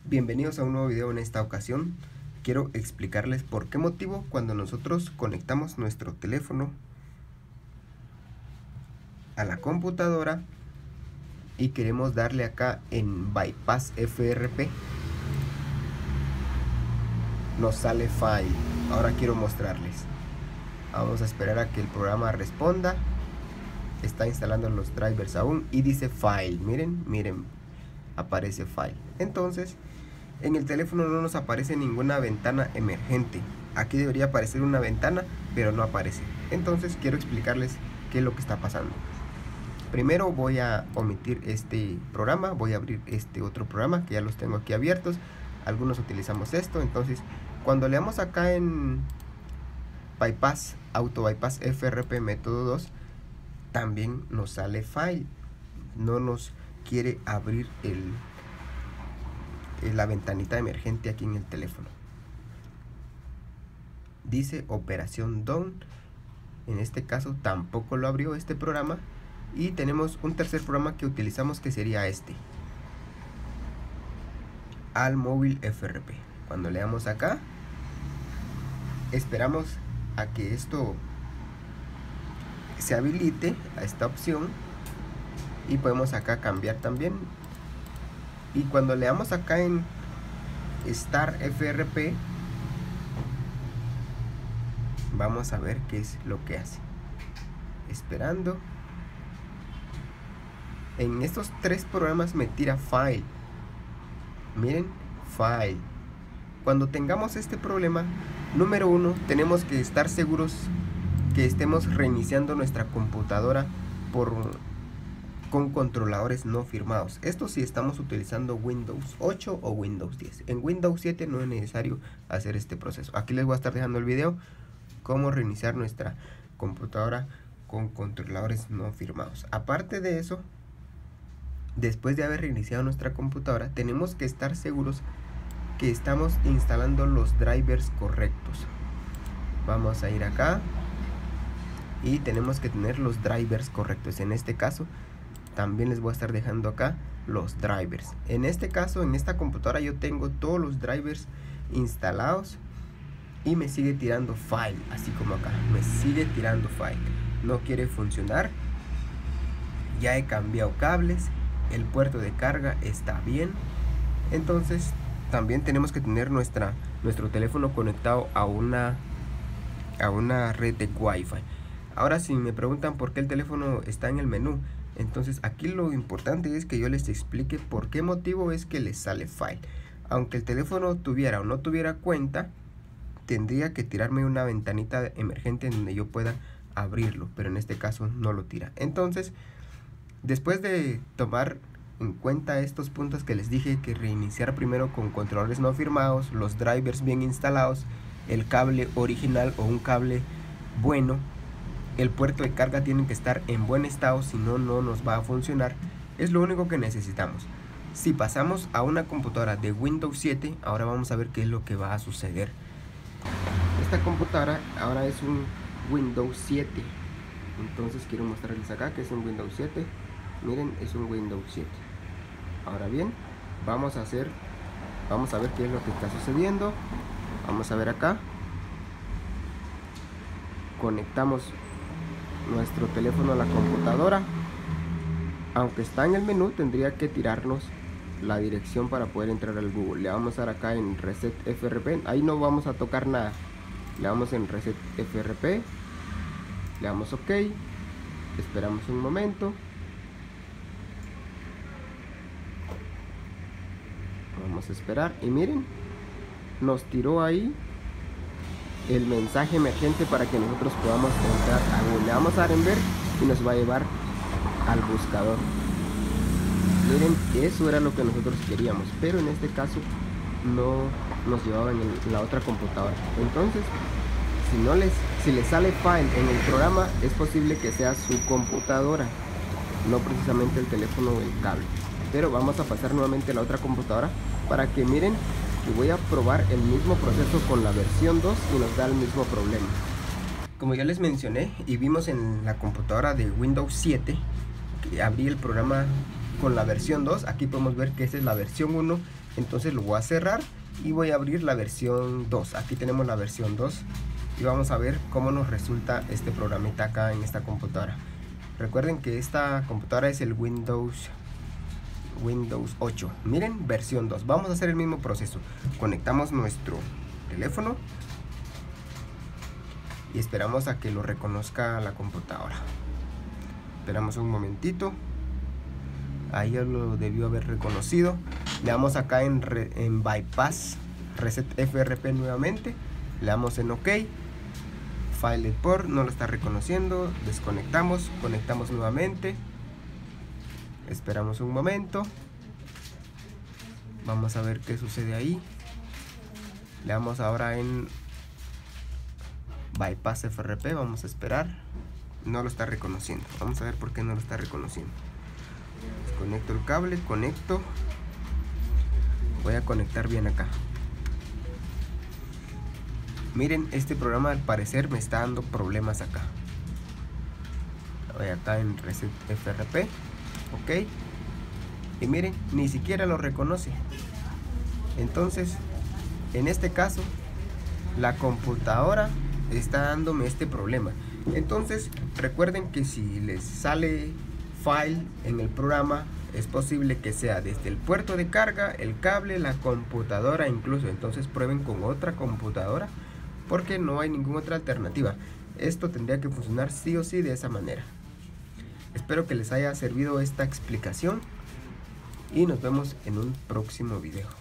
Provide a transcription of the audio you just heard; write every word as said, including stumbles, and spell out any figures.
Bienvenidos a un nuevo video. En esta ocasión quiero explicarles por qué motivo cuando nosotros conectamos nuestro teléfono a la computadora y queremos darle acá en Bypass F R P nos sale File. Ahora quiero mostrarles. Vamos a esperar a que el programa responda. Está instalando los drivers aún y dice File. Miren, miren, aparece File. Entonces en el teléfono no nos aparece ninguna ventana emergente. Aquí debería aparecer una ventana, pero no aparece. Entonces quiero explicarles qué es lo que está pasando. Primero voy a omitir este programa, voy a abrir este otro programa que ya los tengo aquí abiertos. Algunos utilizamos esto. Entonces cuando le damos acá en Bypass, Auto Bypass F R P método dos, también nos sale File. No nos quiere abrir el la ventanita emergente aquí en el teléfono. Dice operación done. En este caso tampoco lo abrió este programa. Y tenemos un tercer programa que utilizamos, que sería este, All Mobile F R P. Cuando le damos acá, esperamos a que esto se habilite, a esta opción, y podemos acá cambiar también. Y cuando le damos acá en Start F R P, vamos a ver qué es lo que hace. Esperando. En estos tres programas me tira File. Miren, File. Cuando tengamos este problema, número uno, tenemos que estar seguros que estemos reiniciando nuestra computadora por con controladores no firmados. Esto si estamos utilizando Windows ocho o Windows diez. En Windows siete no es necesario hacer este proceso. Aquí les voy a estar dejando el video cómo reiniciar nuestra computadora con controladores no firmados. Aparte de eso, después de haber reiniciado nuestra computadora, tenemos que estar seguros que estamos instalando los drivers correctos. Vamos a ir acá y tenemos que tener los drivers correctos. En este caso también les voy a estar dejando acá los drivers. En este caso, en esta computadora yo tengo todos los drivers instalados y me sigue tirando File, así como acá me sigue tirando File. No quiere funcionar. Ya he cambiado cables, el puerto de carga está bien. Entonces también tenemos que tener nuestra nuestro teléfono conectado a una a una red de Wi-Fi. Ahora, si me preguntan por qué el teléfono está en el menú, entonces aquí lo importante es que yo les explique por qué motivo es que les sale File. Aunque el teléfono tuviera o no tuviera cuenta, tendría que tirarme una ventanita emergente en donde yo pueda abrirlo, pero en este caso no lo tira. Entonces, después de tomar en cuenta estos puntos que les dije, que reiniciar primero con controladores no firmados, los drivers bien instalados, el cable original o un cable bueno, el puerto de carga tiene que estar en buen estado, si no, no nos va a funcionar. Es lo único que necesitamos. Si pasamos a una computadora de Windows siete, ahora vamos a ver qué es lo que va a suceder. Esta computadora ahora es un Windows siete. Entonces quiero mostrarles acá que es un Windows siete. Miren, es un Windows siete. Ahora bien, vamos a hacer vamos a ver qué es lo que está sucediendo. Vamos a ver acá. Conectamos nuestro teléfono a la computadora. Aunque está en el menú, tendría que tirarnos la dirección para poder entrar al Google. Le vamos a dar acá en Reset F R P. Ahí no vamos a tocar nada. Le damos en Reset F R P. Le damos OK. Esperamos un momento. Vamos a esperar. Y miren, nos tiró ahí el mensaje emergente para que nosotros podamos entrar a Google. Le vamos a dar en ver y nos va a llevar al buscador. Miren, eso era lo que nosotros queríamos, pero en este caso no nos llevaba en, el, en la otra computadora. Entonces, si no les si les sale File en el programa, es posible que sea su computadora, no precisamente el teléfono o el cable. Pero vamos a pasar nuevamente a la otra computadora para que miren que voy a probar el mismo proceso con la versión dos y nos da el mismo problema. Como ya les mencioné y vimos en la computadora de Windows siete, que abrí el programa con la versión dos. Aquí podemos ver que esta es la versión uno Entonces lo voy a cerrar y voy a abrir la versión dos. Aquí tenemos la versión dos y vamos a ver cómo nos resulta este programita acá en esta computadora. Recuerden que esta computadora es el Windows Windows ocho. Miren, versión dos. Vamos a hacer el mismo proceso. Conectamos nuestro teléfono y esperamos a que lo reconozca la computadora. Esperamos un momentito. Ahí ya lo debió haber reconocido. Le damos acá en, re, en Bypass Reset F R P nuevamente. Le damos en OK. File Export no lo está reconociendo. Desconectamos, conectamos nuevamente. Esperamos un momento. Vamos a ver qué sucede ahí. Le damos ahora en Bypass F R P. Vamos a esperar. No lo está reconociendo. Vamos a ver por qué no lo está reconociendo. Desconecto el cable, conecto. Voy a conectar bien acá. Miren, este programa al parecer me está dando problemas acá. Voy acá en Reset F R P. Ok. Y miren, ni siquiera lo reconoce. Entonces, en este caso, la computadora está dándome este problema. Entonces, recuerden que si les sale file en el programa, es posible que sea desde el puerto de carga, el cable, la computadora incluso. Entonces prueben con otra computadora porque no hay ninguna otra alternativa. Esto tendría que funcionar sí o sí de esa manera. Espero que les haya servido esta explicación y nos vemos en un próximo video.